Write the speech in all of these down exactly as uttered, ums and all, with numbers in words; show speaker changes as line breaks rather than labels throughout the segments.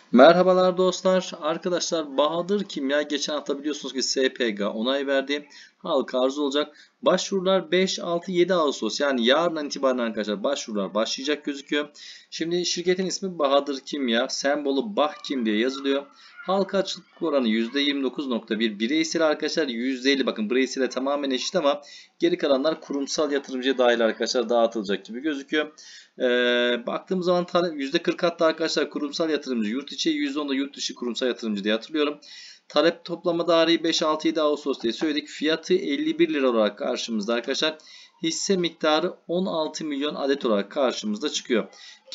Merhabalar dostlar. Arkadaşlar Bahadır Kimya geçen hafta biliyorsunuz ki S P G onay verdi. Halka arz olacak. Başvurular beş, altı, yedi Ağustos yani yarından itibaren arkadaşlar başvurular başlayacak gözüküyor. Şimdi şirketin ismi Bahadır Kimya. Sembolü Bahkim diye yazılıyor. Halka açıklık oranı yüzde yirmi dokuz nokta bir. Bireysel arkadaşlar yüzde elli. Bakın bireysel tamamen eşit ama geri kalanlar kurumsal yatırımcıya dahil arkadaşlar dağıtılacak gibi gözüküyor. Ee, baktığımız zaman yüzde kırk hatta arkadaşlar kurumsal yatırımcı yurt içi, yüzde on da yurt dışı kurumsal yatırımcı diye hatırlıyorum. Talep toplama tarihi beş, altı, yedi Ağustos diye söyledik. Fiyatı elli bir lira olarak karşımızda arkadaşlar. Hisse miktarı on altı milyon adet olarak karşımızda çıkıyor.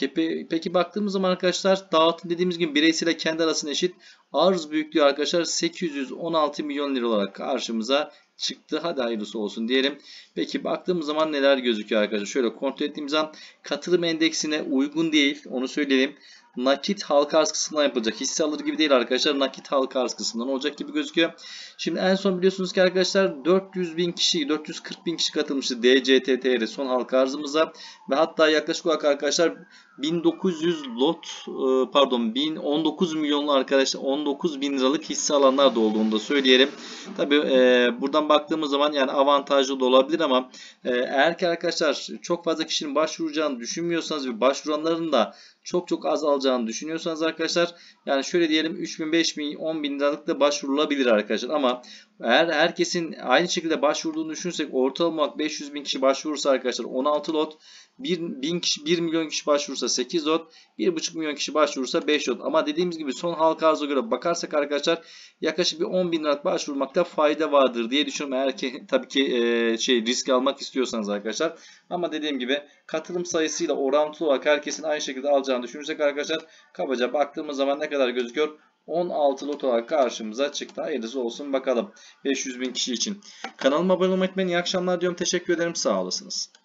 Peki baktığımız zaman arkadaşlar dağıtım dediğimiz gibi bireysel ile kendi arasında eşit. Arz büyüklüğü arkadaşlar sekiz yüz on altı milyon lira olarak karşımıza çıktı. Hadi hayırlısı olsun diyelim. Peki baktığımız zaman neler gözüküyor arkadaşlar? Şöyle kontrol ettiğimiz zaman katılım endeksine uygun değil. Onu söyleyelim. Nakit halka arz kısmından yapılacak. Hisse alır gibi değil arkadaşlar. Nakit halka arz kısmından olacak gibi gözüküyor. Şimdi en son biliyorsunuz ki arkadaşlar dört yüz bin kişi, dört yüz kırk bin kişi katılmıştı D C T T R son halka arzımıza. Ve hatta yaklaşık olarak arkadaşlar bin dokuz yüz lot pardon bin on dokuz milyonlu arkadaşlar on dokuz bin liralık hisse alanlar da olduğunu da söyleyelim. Tabi e, buradan baktığımız zaman yani avantajlı da olabilir ama e, eğer ki arkadaşlar çok fazla kişinin başvuracağını düşünmüyorsanız ve başvuranların da çok çok az alacağını düşünüyorsanız arkadaşlar yani şöyle diyelim üç bin, beş bin, on bin liralık da başvurulabilir arkadaşlar ama eğer herkesin aynı şekilde başvurduğunu düşünürsek ortalama beş yüz bin kişi başvurursa arkadaşlar on altı lot, bin kişi, bir milyon kişi başvurursa sekiz lot, bir buçuk milyon kişi başvurursa beş lot. Ama dediğimiz gibi son halka arza göre bakarsak arkadaşlar yaklaşık bir on bin liralık başvurmakta fayda vardır diye düşünüyorum. Eğer ki tabii ki e, şey risk almak istiyorsanız arkadaşlar. Ama dediğim gibi katılım sayısıyla orantılı olarak herkesin aynı şekilde alacağını düşünürsek arkadaşlar kabaca baktığımız zaman ne kadar gözüküyor? on altı lot olarak karşımıza çıktı. Hayırlısı olsun bakalım beş yüz bin kişi için. Kanalıma abone olmayı unutmayın. İyi akşamlar diyorum. Teşekkür ederim. Sağ olasınız.